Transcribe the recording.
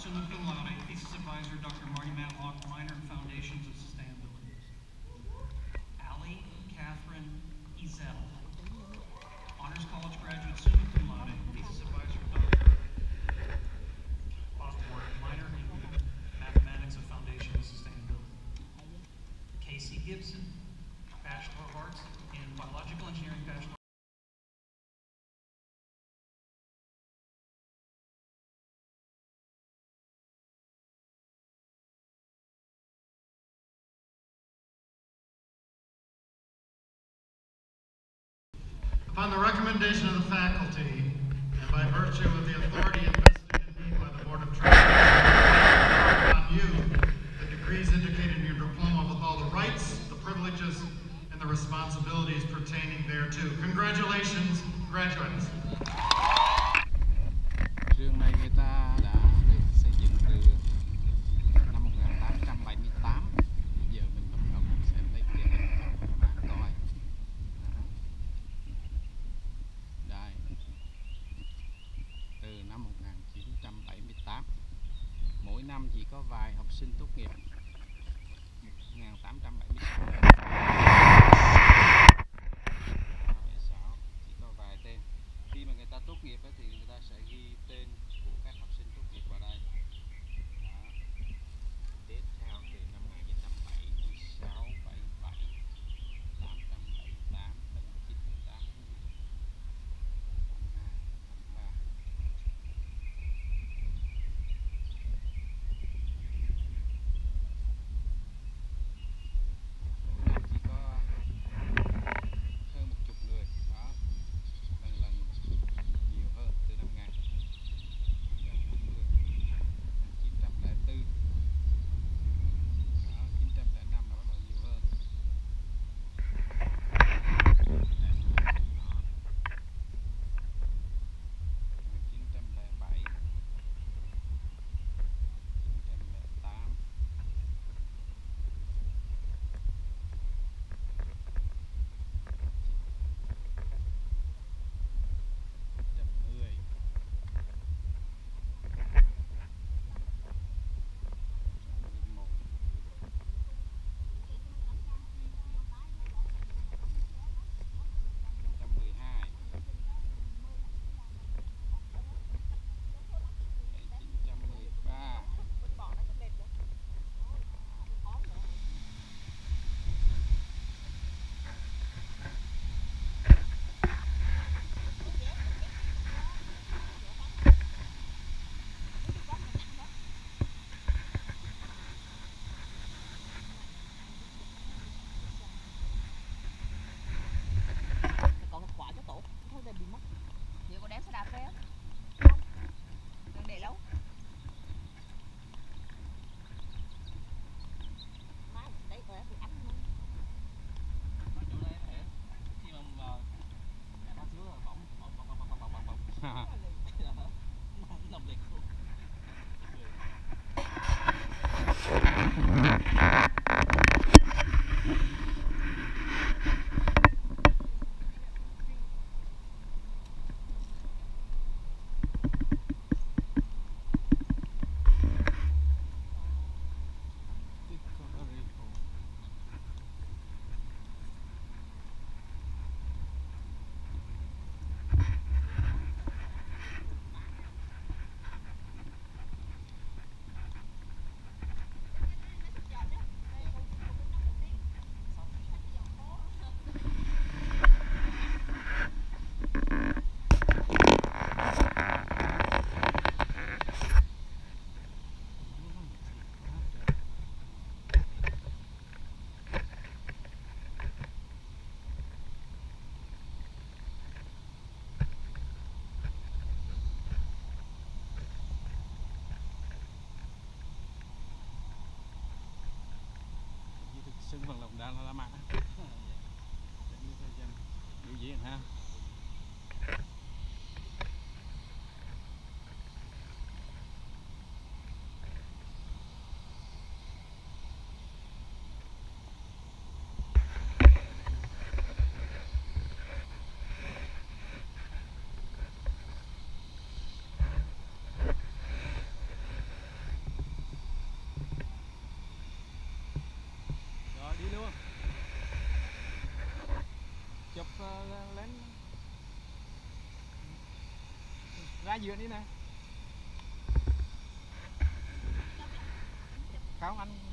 summa cum laude, thesis advisor Dr. Marty Matlock, minor in Foundations of Sustainability. Allie Catherine Ezel, honors college graduate, summa cum laude, thesis advisor Dr. Osborne, minor in Mathematics of Foundations of Sustainability. Casey Gibson, Bachelor of Arts in Biological Engineering, Bachelor. Upon the recommendation of the faculty, and by virtue of the authority invested in me by the Board of Trustees, upon you, the degrees indicated in your diploma with all the rights, the privileges, and the responsibilities pertaining thereto. Congratulations, graduates. Trường này người ta đã được xây dựng từ năm 1878. Giờ mình bắt đầu xem đây cái hình cho các bạn coi. Đây, từ năm 1978. Mỗi năm chỉ có vài học sinh tốt nghiệp. 1876 chỉ có vài tên. Khi mà người ta tốt nghiệp thì người ta sẽ ghi tên của các học sinh tốt nghiệp vào đây. Đó. Tiếp theo từ năm 1976, 77, 878, 980, 83. Chỉ có hơn 10 người. Đó. Lần nhiều hơn từ năm 1994. Đó, 905 là bắt đầu nhiều hơn. 1907, 1908, 1910, 11, 1912, 1913, còn cái quả cho tổ thôi để bị mất. Giờ con đem xe đạp về á. Đừng để lâu. Mai đấy ở thì ăn luôn. Ở chỗ đây thể khi mà nó thiếu là bóng nồng liệt luôn. sân vận động đá La Mã. Biểu diễn ha. Ra dừa đi nè. Không anh